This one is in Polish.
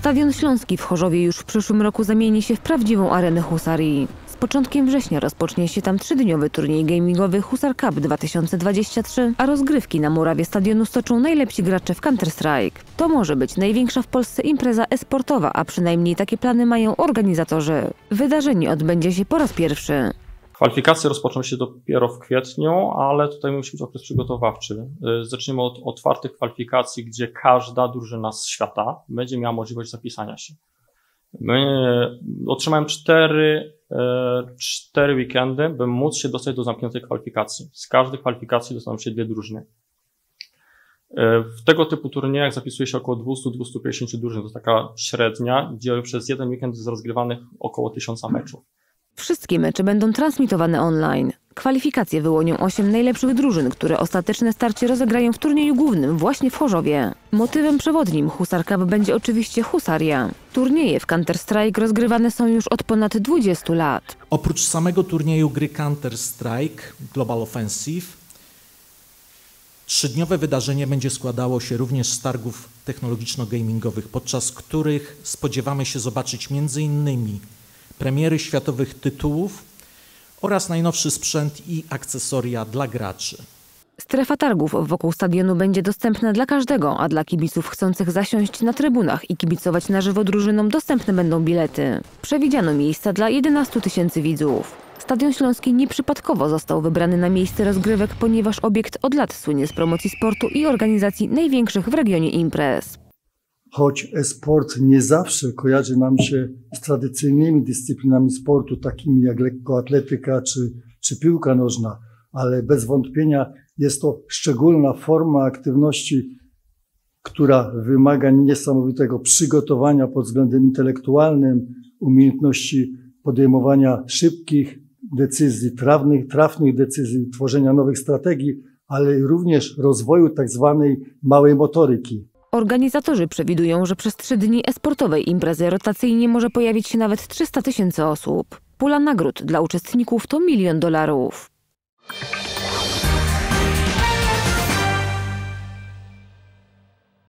Stadion Śląski w Chorzowie już w przyszłym roku zamieni się w prawdziwą arenę husarii. Z początkiem września rozpocznie się tam 3-dniowy turniej gamingowy Husar Cup 2023, a rozgrywki na murawie stadionu stoczą najlepsi gracze w Counter-Strike. To może być największa w Polsce impreza e-sportowa, a przynajmniej takie plany mają organizatorzy. Wydarzenie odbędzie się po raz pierwszy. Kwalifikacje rozpoczną się dopiero w kwietniu, ale tutaj musi być okres przygotowawczy. Zaczniemy od otwartych kwalifikacji, gdzie każda drużyna z świata będzie miała możliwość zapisania się. My otrzymałem 4 weekendy, by móc się dostać do zamkniętej kwalifikacji. Z każdej kwalifikacji dostaną się 2 drużyny. W tego typu turniejach zapisuje się około 200-250 drużyn. To jest taka średnia, gdzie przez jeden weekend jest rozgrywanych około 1000 meczów. Wszystkie mecze będą transmitowane online. Kwalifikacje wyłonią 8 najlepszych drużyn, które ostateczne starcie rozegrają w turnieju głównym właśnie w Chorzowie. Motywem przewodnim Husar Cup będzie oczywiście husaria. Turnieje w Counter-Strike rozgrywane są już od ponad 20 lat. Oprócz samego turnieju gry Counter-Strike Global Offensive, 3-dniowe wydarzenie będzie składało się również z targów technologiczno-gamingowych, podczas których spodziewamy się zobaczyć m.in. premiery światowych tytułów oraz najnowszy sprzęt i akcesoria dla graczy. Strefa targów wokół stadionu będzie dostępna dla każdego, a dla kibiców chcących zasiąść na trybunach i kibicować na żywo drużynom dostępne będą bilety. Przewidziano miejsca dla 11 000 widzów. Stadion Śląski nieprzypadkowo został wybrany na miejsce rozgrywek, ponieważ obiekt od lat słynie z promocji sportu i organizacji największych w regionie imprez. Choć e-sport nie zawsze kojarzy nam się z tradycyjnymi dyscyplinami sportu, takimi jak lekkoatletyka czy piłka nożna, ale bez wątpienia jest to szczególna forma aktywności, która wymaga niesamowitego przygotowania pod względem intelektualnym, umiejętności podejmowania szybkich decyzji, trafnych decyzji, tworzenia nowych strategii, ale również rozwoju tak zwanej małej motoryki. Organizatorzy przewidują, że przez 3 dni e-sportowej imprezy rotacyjnie może pojawić się nawet 300 000 osób. Pula nagród dla uczestników to $1 000 000.